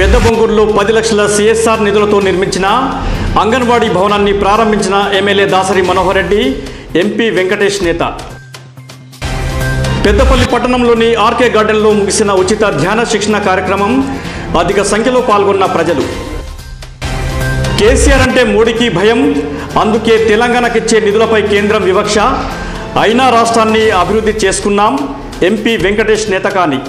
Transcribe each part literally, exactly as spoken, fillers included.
పెద్దబొంగూరులో పది లక్షల సిఎస్ఆర్ నిధులతో నిర్మించిన అంగన్వాడీ భవనాన్ని ప్రారంభించిన ఎమ్మెల్యే దాసరి మనోహర్ రెడ్డి, ఎంపీ వెంకటేష్ నేత. పెద్దపల్లి పట్టణంలోని ఆర్కే గార్డెన్లో ముగిసిన ఉచిత ధ్యాన శిక్షణ కార్యక్రమం అధిక సంఖ్యలో పాల్గొన్న ప్రజలు. కేసీఆర్ అంటే మోడీకి భయం, అందుకే తెలంగాణకిచ్చే నిధులపై కేంద్రం వివక్ష, అయినా రాష్ట్రాన్ని అభివృద్ధి చేసుకున్నాం, ఎంపీ వెంకటేష్ నేతకాని.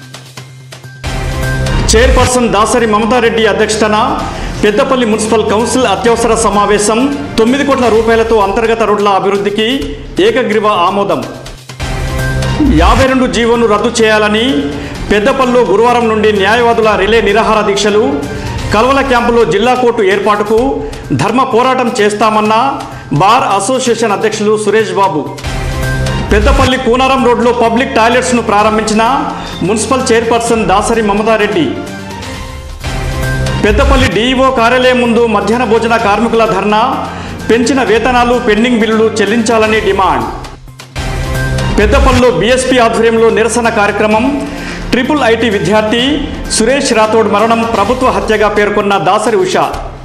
చైర్పర్సన్ దాసరి మమతారెడ్డి అధ్యక్షతన పెద్దపల్లి మున్సిపల్ కౌన్సిల్ అత్యవసర సమావేశం. తొమ్మిది కోట్ల రూపాయలతో అంతర్గత రోడ్ల అభివృద్ధికి ఏకగ్రీవ ఆమోదం. యాభై రెండు జీవోను రద్దు చేయాలని పెద్దపల్లిలో గురువారం నుండి న్యాయవాదుల రిలే నిరాహార దీక్షలు. కల్వల క్యాంపులో జిల్లా కోర్టు ఏర్పాటుకు ధర్మ పోరాటం చేస్తామన్న బార్ అసోసియేషన్ అధ్యక్షులు సురేష్ బాబు. పెద్దపల్లి కూనారం రోడ్లో పబ్లిక్ టాయిలెట్స్ను ప్రారంభించిన municipal chairperson Dasari Mamatha Reddy. Peddapalli DEO కార్యాలయం ముందు మధ్యాహ్న భోజన కార్మికుల ధర్నా. పెంచిన వేతనాలు, పెండింగ్ బిల్లులు చెల్లించాలని డిమాండ్. పెద్దపల్లిలో బీఎస్పీ ఆధ్వర్యంలో నిరసన కార్యక్రమం. ట్రిపుల్ ఐటీ విద్యార్థి సురేష్ రాథోడ్ మరణం ప్రభుత్వ హత్యగా పేర్కొన్న దాసరి ఉష.